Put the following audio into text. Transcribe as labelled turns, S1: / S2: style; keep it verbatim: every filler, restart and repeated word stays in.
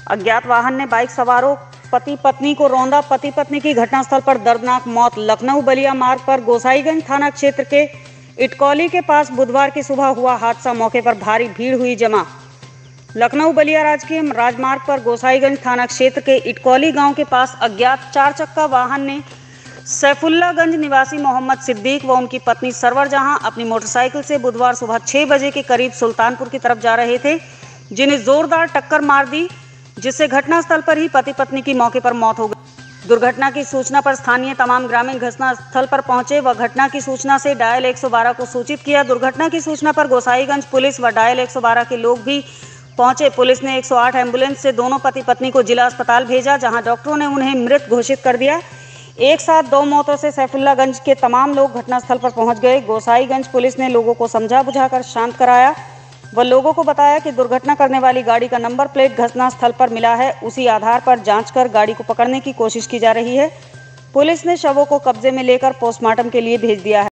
S1: अज्ञात वाहन ने बाइक सवारों पति पत्नी को रौंदा। पति पत्नी की घटनास्थल पर दर्दनाक मौत। लखनऊ बलिया मार्ग पर गोसाईगंज थाना क्षेत्र के इटकौली के पास बुधवार की सुबह हुआ हादसा। मौके पर भारी भीड़ हुई जमा। लखनऊ बलिया राजकीय राजमार्ग पर गोसाईगंज थाना क्षेत्र के इटकौली गांव के पास अज्ञात चार चक्का वाहन ने सैफुल्लागंज निवासी मोहम्मद सिद्दीक व उनकी पत्नी सरवर जहां अपनी मोटरसाइकिल से बुधवार सुबह छह बजे के करीब सुल्तानपुर की तरफ जा रहे थे, जिन्हें जोरदार टक्कर मार दी, जिससे घटनास्थल पर ही पति पत्नी की मौके पर मौत हो गई। दुर्घटना की सूचना पर स्थानीय तमाम ग्रामीण घटनास्थल पर पहुंचे व घटना की सूचना से डायल एक सौ बारह को सूचित किया। दुर्घटना की सूचना पर गोसाईगंज पुलिस व डायल एक सौ बारह के लोग भी पहुंचे। पुलिस ने एक सौ आठ एम्बुलेंस से दोनों पति पत्नी को जिला अस्पताल भेजा, जहां डॉक्टरों ने उन्हें मृत घोषित कर दिया। एक साथ दो मौतों से सैफुल्लागंज के तमाम लोग घटनास्थल पर पहुंच गए। गोसाईगंज पुलिस ने लोगों को समझा बुझाकर शांत कराया व लोगों को बताया कि दुर्घटना करने वाली गाड़ी का नंबर प्लेट घटनास्थल पर मिला है। उसी आधार पर जांच कर गाड़ी को पकड़ने की कोशिश की जा रही है। पुलिस ने शवों को कब्जे में लेकर पोस्टमार्टम के लिए भेज दिया है।